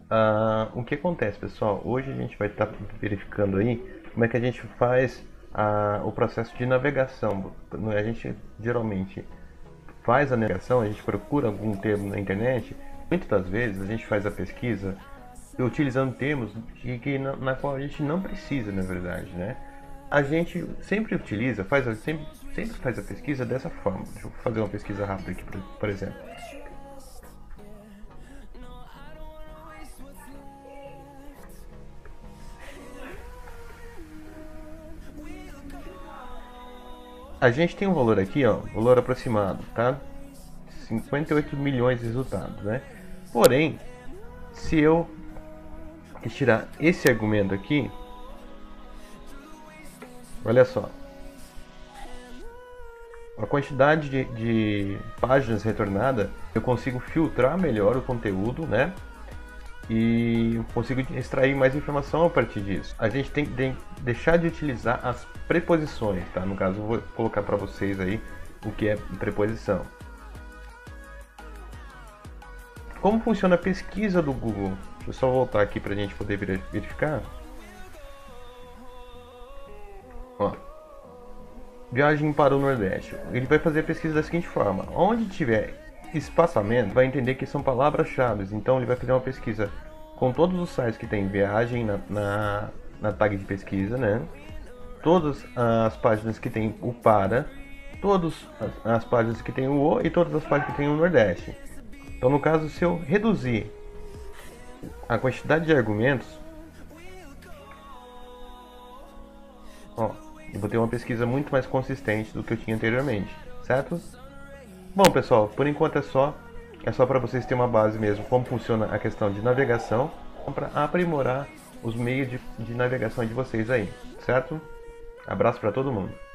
O que acontece, pessoal? Hoje a gente vai estar verificando aí como é que a gente faz o processo de navegação. A gente geralmente faz a navegação, a gente procura algum termo na internet. Muitas das vezes a gente faz a pesquisa utilizando termos na qual a gente não precisa, na verdade, né? A gente sempre utiliza, sempre faz a pesquisa dessa forma. Deixa eu fazer uma pesquisa rápida aqui, por exemplo. A gente tem um valor aqui, ó, valor aproximado, tá? 58 milhões de resultados, né? Porém, se eu tirar esse argumento aqui, olha só, a quantidade de páginas retornadas, eu consigo filtrar melhor o conteúdo, né? E consigo extrair mais informação a partir disso. A gente tem que deixar de utilizar as preposições, tá? No caso, eu vou colocar para vocês aí o que é preposição. Como funciona a pesquisa do Google? Deixa eu só voltar aqui para a gente poder verificar. Ó, viagem para o Nordeste. Ele vai fazer a pesquisa da seguinte forma: onde tiver espaçamento, vai entender que são palavras-chave. Então ele vai fazer uma pesquisa com todos os sites que tem viagem na tag de pesquisa, né? Todas as páginas que tem o para, todas as páginas que tem o e todas as páginas que tem o Nordeste. Então, no caso, se eu reduzir a quantidade de argumentos, ó, eu vou ter uma pesquisa muito mais consistente do que eu tinha anteriormente, certo? Bom, pessoal, por enquanto é só para vocês terem uma base mesmo como funciona a questão de navegação, para aprimorar os meios de navegação de vocês aí, certo? Abraço para todo mundo.